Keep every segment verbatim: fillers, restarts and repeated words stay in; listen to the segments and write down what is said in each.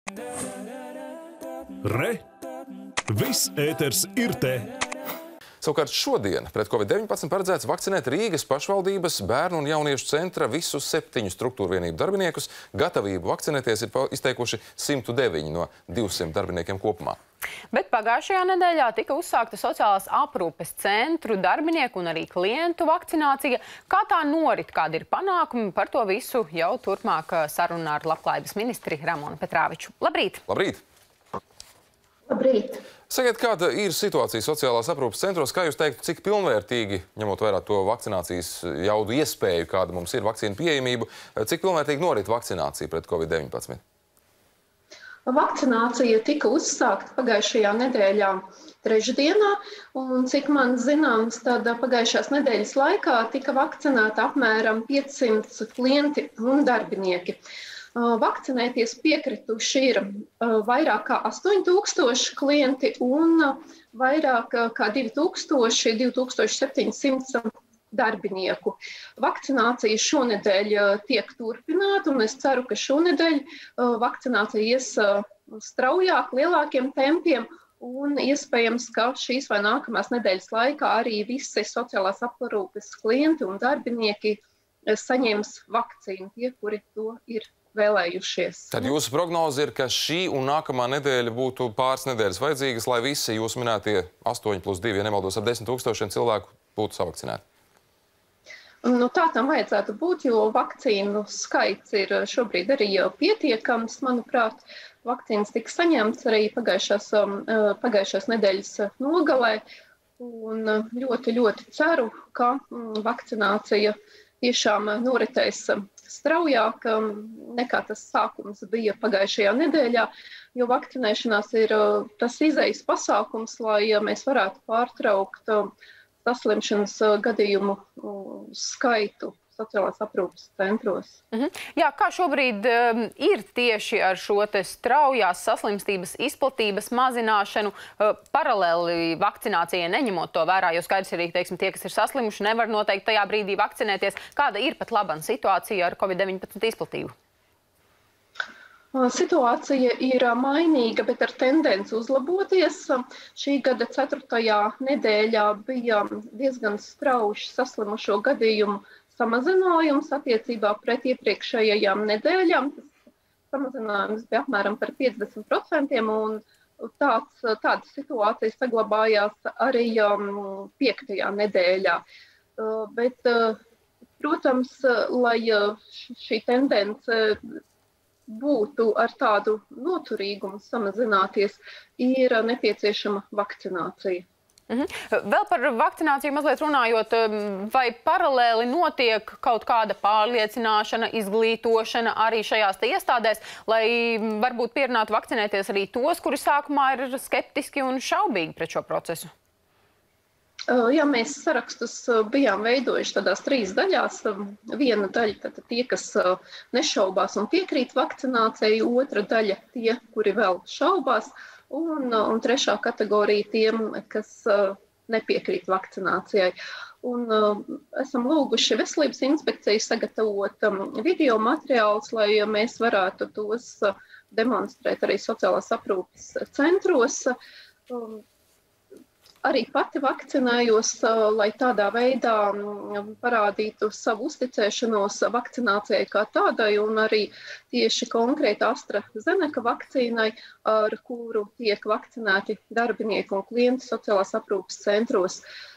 Re! Viss ēters ir te! Savukārt šodien pret covid deviņpadsmit paredzēts vakcinēt Rīgas pašvaldības bērnu un jauniešu centra visus septiņu struktūru vienību darbiniekus. Gatavību vakcinēties ir izteikuši simt deviņi no divsimt darbiniekiem kopumā. Bet pagājušajā nedēļā tika uzsākta sociālās aprūpes centru darbinieku un arī klientu vakcinācija. Kā tā norit, kādi ir panākumi, par to visu jau turpmāk sarunā ar Labklājības ministri Ramonu Petrāviču. Labrīt! Labrīt! Labrīt! Sakiet, kāda ir situācija sociālās aprūpes centros? Kā jūs teiktu, cik pilnvērtīgi, ņemot vērā to vakcinācijas jaudu iespēju, kāda mums ir vakcīnu pieejamību, cik pilnvērtīgi norit vakcinācija pret covid deviņpadsmit? Vakcinācija tika uzsākta pagājušajā nedēļā trešdienā, un cik man zināms, tad pagājušās nedēļas laikā tika vakcinēta apmēram piecsimt klienti un darbinieki. Vakcinēties piekrituši ir vairāk kā astoņi tūkstoši klienti un vairāk kā divi tūkstoši, divi tūkstoši septiņsimt darbinieku. Vakcinācija šonedēļ tiek turpināta, un es ceru, ka šonedēļ vakcinācija ies straujāk, lielākiem tempiem, un iespējams, ka šīs vai nākamās nedēļas laikā arī visi sociālās aprūpes klienti un darbinieki saņems vakcīnu, tie, kuri to ir vēlējušies. Tad jūsu prognoze ir, ka šī un nākamā nedēļa būtu pāris nedēļas vajadzīgas, lai visi jūs minētie astoņi plus divi, ja nemaldos, ap desmit tūkstošiem cilvēku būtu savakcinēti? Nu, tā tam vajadzētu būt, jo vakcīnu skaits ir šobrīd arī pietiekams. Manuprāt, vakcīnas tika saņemts arī pagājušās, pagājušās nedēļas nogalē. Un ļoti, ļoti ceru, ka vakcinācija tiešām noritēs straujāk nekā tas sākums bija pagājušajā nedēļā, jo vakcinēšanās ir tas izejas pasākums, lai mēs varētu pārtraukt saslimšanas gadījumu skaitu sociālās aprūpes centros. Mhm. Jā, kā šobrīd um, ir tieši ar šo te straujās saslimstības izplatības mazināšanu, uh, paralēli vakcinācijai neņemot to vērā, jo skaidrs arī, teiksim, tie, kas ir saslimuši, nevar noteikti tajā brīdī vakcinēties. Kāda ir pat labana situācija ar covid deviņpadsmit izplatību? Situācija ir mainīga, bet ar tendenci uzlaboties. Šī gada ceturtajā nedēļā bija diezgan strauji saslimušo gadījumu samazinājums attiecībā pret iepriekšējajām nedēļām. Tas samazinājums bija apmēram par piecdesmit procentiem, un tāds, tāda situācija saglabājās arī piektajā nedēļā. Bet, protams, lai šī tendence būtu ar tādu noturīgumu samazināties, ir nepieciešama vakcinācija. Mhm. Vēl par vakcināciju mazliet runājot, vai paralēli notiek kaut kāda pārliecināšana, izglītošana arī šajās te iestādēs, lai varbūt pierunātu vakcinēties arī tos, kuri sākumā ir skeptiski un šaubīgi pret šo procesu? Jā, mēs sarakstus bijām veidojuši tādās trīs daļās. Viena daļa, tad tie, kas nešaubās un piekrīt vakcinācijai, otra daļa tie, kuri vēl šaubās, un, un trešā kategorija tiem, kas nepiekrīt vakcinācijai. Un esam lūguši Veselības inspekciju sagatavot video materiālus, lai mēs varētu tos demonstrēt arī sociālās aprūpes centros. Arī pati vakcinējos, lai tādā veidā parādītu savu uzticēšanos vakcinācijai kā tādai, un arī tieši konkrēti AstraZeneca vakcīnai, ar kuru tiek vakcinēti darbinieki un klienti sociālās aprūpes centros.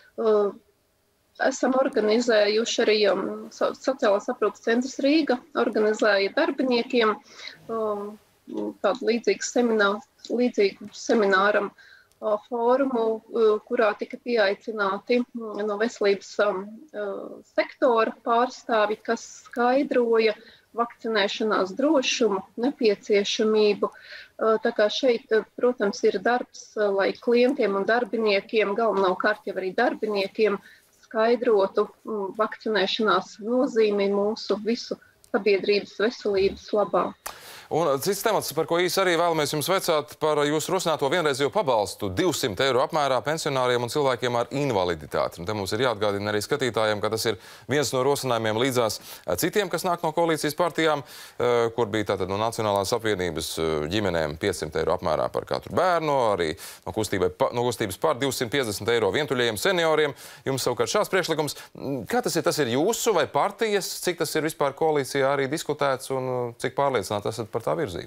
Esam organizējuši arī sociālās aprūpes centrs Rīga, organizēja darbiniekiem tādu līdzīgu semināru, līdzīgu semināram fórumu, kurā tika pieaicināti no veselības sektora pārstāvi, kas skaidroja vakcinēšanās drošumu, nepieciešamību. Tā kā šeit, protams, ir darbs, lai klientiem un darbiniekiem, galvenokārt jau arī darbiniekiem, skaidrotu vakcinēšanās nozīmi mūsu visu sabiedrības veselības labā. Un cits temats, par ko īsi arī vēlamies jums vecāt, par jūsu rosināto vienreizējo pabalstu divsimt eiro apmērā pensionāriem un cilvēkiem ar invaliditāti. Un te mums ir jāatgādina arī skatītājiem, ka tas ir viens no rosinājumiem līdzās citiem, kas nāk no koalīcijas partijām, kur bija tātad no Nacionālās apvienības ģimenēm piecsimt eiro apmērā par katru bērnu, arī no, kustībai, no kustības par divsimt piecdesmit eiro vientuļajiem senioriem. Jums savukārt šāds priekšlikums. Kā tas ir? Tas ir jūsu vai partijas? Cik tas ir vispār koalīcijā arī diskutēts un cik pārliecināti esat par tā virzību?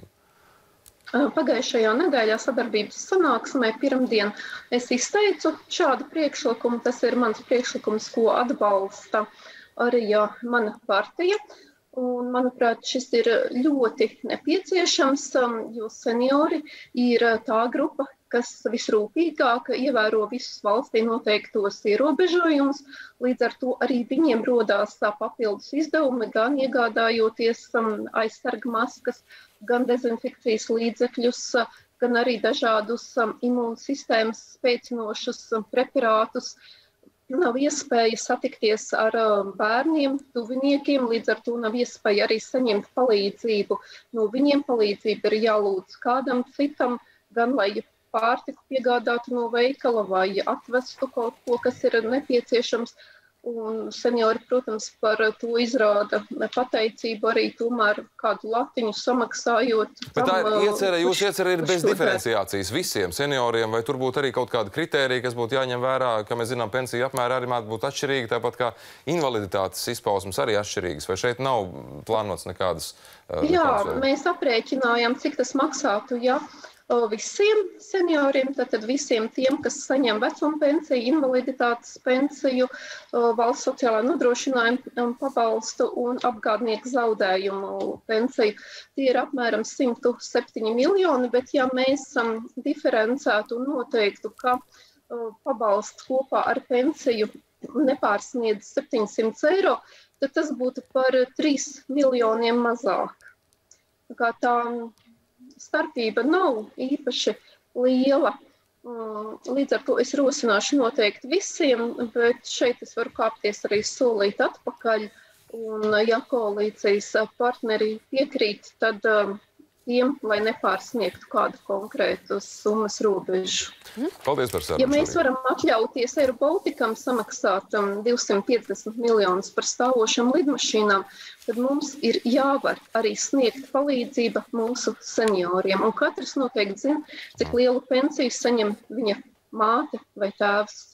Pagājušajā nedēļā sadarbības sanāksmē pirmdien es izteicu šādu priekšlikumu. Tas ir mans priekšlikums, ko atbalsta arī mana partija. Un, manuprāt, šis ir ļoti nepieciešams, jo seniori ir tā grupa, kas visrūpīgāk ievēro visus valstī noteiktos ierobežojumus. Līdz ar to arī viņiem rodās papildus izdevumi, gan iegādājoties aizsarga maskas, gan dezinfekcijas līdzekļus, gan arī dažādus imūnsistēmas spēcinošus preparātus. Nav iespēja satikties ar bērniem, tuviniekiem, līdz ar to nav iespēja arī saņemt palīdzību. No viņiem palīdzību ir jālūdz kādam citam, gan lai pārtiku piegādātu no veikala vai atvestu kaut ko, kas ir nepieciešams. Un seniori, protams, par to izrāda pateicību arī tomēr kādu latiņu samaksājot. Bet tā ir iecerē, jūs iecerē ir bez diferenciācijas visiem senioriem, vai tur būtu arī kaut kāda kritērija, kas būtu jāņem vērā, ka mēs zinām, pensija apmēra arī mātu būt atšķirīga, tāpat kā invaliditātes izpausmes arī atšķirīgas, vai šeit nav plānots nekādas? Uh, Jā, nekādas... mēs aprēķinājām, cik tas maksātu, ja visiem senioriem, tātad visiem tiem, kas saņem vecuma pensiju, invaliditātes pensiju, valsts sociālā nodrošinājuma pabalstu un apgādnieku zaudējumu pensiju. Tie ir apmēram simt septiņi miljoni, bet ja mēs diferencētu un noteiktu, ka pabalsts kopā ar pensiju nepārsniedz septiņsimt eiro, tad tas būtu par trīs miljoniem mazāk. Tā kā tā starpība nav īpaši liela. Līdz ar to es rosināšu noteikti visiem, bet šeit es varu kāpties arī solīt atpakaļ. Un, ja koalīcijas partneri piekrīt, tad tiem, lai nepārsniegtu kādu konkrētu summas robežu. Paldies par sarunu. Ja mēs varam atļauties Air Balticam samaksāt um, divsimt piecdesmit miljonus par stāvošām lidmašīnām, tad mums ir jāvar arī sniegt palīdzība mūsu senioriem. Un katrs noteikti zina, cik lielu pensiju saņem viņa māte vai tēvs.